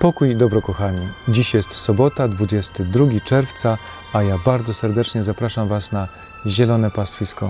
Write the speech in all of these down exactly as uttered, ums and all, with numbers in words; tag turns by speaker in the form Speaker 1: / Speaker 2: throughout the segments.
Speaker 1: Pokój i dobro, kochani. Dziś jest sobota, dwudziestego drugiego czerwca, a ja bardzo serdecznie zapraszam Was na Zielone Pastwisko.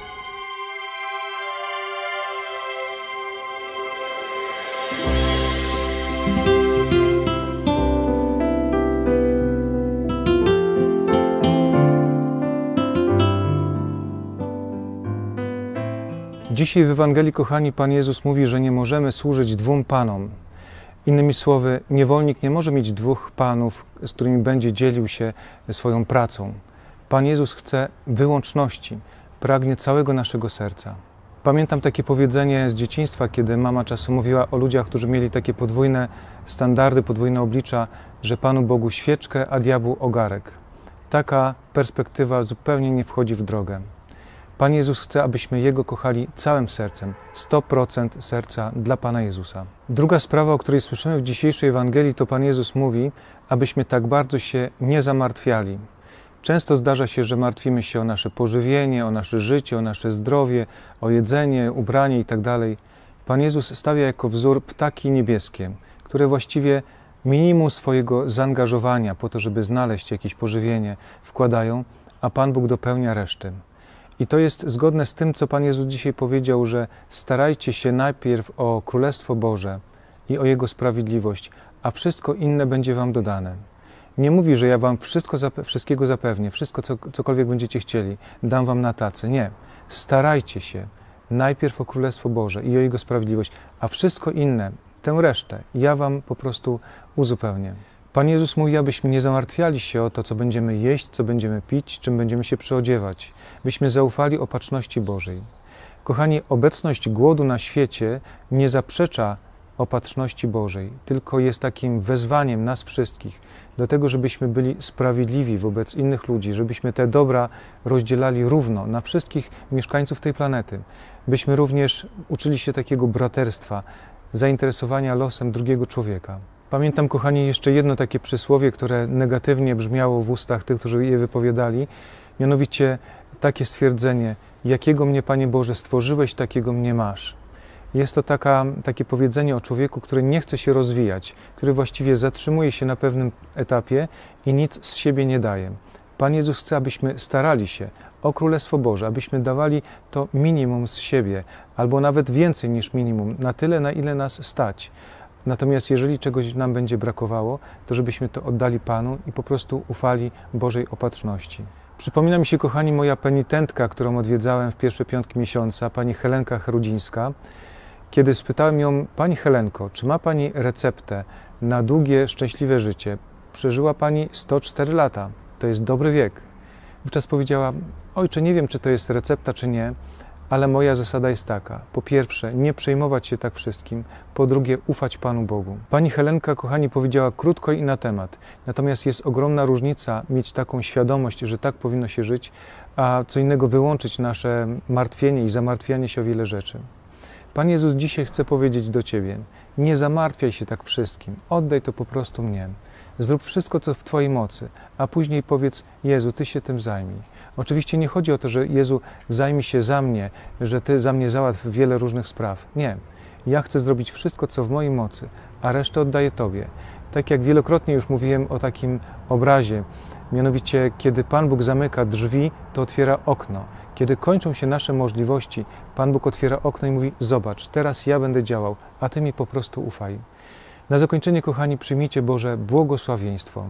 Speaker 1: Dzisiaj w Ewangelii, kochani, Pan Jezus mówi, że nie możemy służyć dwóm Panom. Innymi słowy, niewolnik nie może mieć dwóch panów, z którymi będzie dzielił się swoją pracą. Pan Jezus chce wyłączności, pragnie całego naszego serca. Pamiętam takie powiedzenie z dzieciństwa, kiedy mama czasem mówiła o ludziach, którzy mieli takie podwójne standardy, podwójne oblicza, że Panu Bogu świeczkę, a diabłu ogarek. Taka perspektywa zupełnie nie wchodzi w drogę. Pan Jezus chce, abyśmy Jego kochali całym sercem, sto procent serca dla Pana Jezusa. Druga sprawa, o której słyszymy w dzisiejszej Ewangelii, to Pan Jezus mówi, abyśmy tak bardzo się nie zamartwiali. Często zdarza się, że martwimy się o nasze pożywienie, o nasze życie, o nasze zdrowie, o jedzenie, ubranie itd. Pan Jezus stawia jako wzór ptaki niebieskie, które właściwie minimum swojego zaangażowania po to, żeby znaleźć jakieś pożywienie, wkładają, a Pan Bóg dopełnia resztę. I to jest zgodne z tym, co Pan Jezus dzisiaj powiedział, że starajcie się najpierw o Królestwo Boże i o Jego sprawiedliwość, a wszystko inne będzie wam dodane. Nie mówi, że ja wam wszystko, wszystkiego zapewnię, wszystko, co, cokolwiek będziecie chcieli, dam wam na tacy. Nie. Starajcie się najpierw o Królestwo Boże i o Jego sprawiedliwość, a wszystko inne, tę resztę, ja wam po prostu uzupełnię. Pan Jezus mówi, abyśmy nie zamartwiali się o to, co będziemy jeść, co będziemy pić, czym będziemy się przyodziewać, byśmy zaufali opatrzności Bożej. Kochani, obecność głodu na świecie nie zaprzecza opatrzności Bożej, tylko jest takim wezwaniem nas wszystkich do tego, żebyśmy byli sprawiedliwi wobec innych ludzi, żebyśmy te dobra rozdzielali równo na wszystkich mieszkańców tej planety, byśmy również uczyli się takiego braterstwa, zainteresowania losem drugiego człowieka. Pamiętam, kochani, jeszcze jedno takie przysłowie, które negatywnie brzmiało w ustach tych, którzy je wypowiadali, mianowicie takie stwierdzenie: jakiego mnie, Panie Boże, stworzyłeś, takiego mnie masz. Jest to taka, takie powiedzenie o człowieku, który nie chce się rozwijać, który właściwie zatrzymuje się na pewnym etapie i nic z siebie nie daje. Pan Jezus chce, abyśmy starali się o Królestwo Boże, abyśmy dawali to minimum z siebie, albo nawet więcej niż minimum, na tyle, na ile nas stać. Natomiast jeżeli czegoś nam będzie brakowało, to żebyśmy to oddali Panu i po prostu ufali Bożej opatrzności. Przypomina mi się, kochani, moja penitentka, którą odwiedzałem w pierwsze piątki miesiąca, pani Helenka Herudzińska, kiedy spytałem ją: Pani Helenko, czy ma Pani receptę na długie, szczęśliwe życie? Przeżyła Pani sto cztery lata, to jest dobry wiek. Wówczas powiedziała: Ojcze, nie wiem, czy to jest recepta, czy nie, ale moja zasada jest taka: po pierwsze, nie przejmować się tak wszystkim, po drugie, ufać Panu Bogu. Pani Helenka, kochani, powiedziała krótko i na temat, natomiast jest ogromna różnica mieć taką świadomość, że tak powinno się żyć, a co innego wyłączyć nasze martwienie i zamartwianie się o wiele rzeczy. Pan Jezus dzisiaj chce powiedzieć do Ciebie: nie zamartwiaj się tak wszystkim, oddaj to po prostu mnie. Zrób wszystko, co w Twojej mocy, a później powiedz: Jezu, Ty się tym zajmij. Oczywiście nie chodzi o to, że Jezu, zajmij się za mnie, że Ty za mnie załatw wiele różnych spraw. Nie. Ja chcę zrobić wszystko, co w mojej mocy, a resztę oddaję Tobie. Tak jak wielokrotnie już mówiłem o takim obrazie, mianowicie kiedy Pan Bóg zamyka drzwi, to otwiera okno. Kiedy kończą się nasze możliwości, Pan Bóg otwiera okno i mówi: zobacz, teraz ja będę działał, a Ty mi po prostu ufaj. Na zakończenie, kochani, przyjmijcie Boże błogosławieństwo.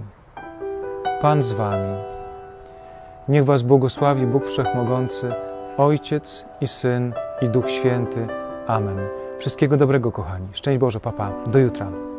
Speaker 1: Pan z Wami. Niech Was błogosławi Bóg Wszechmogący, Ojciec i Syn i Duch Święty. Amen. Wszystkiego dobrego, kochani. Szczęść Boże, papa. Do jutra.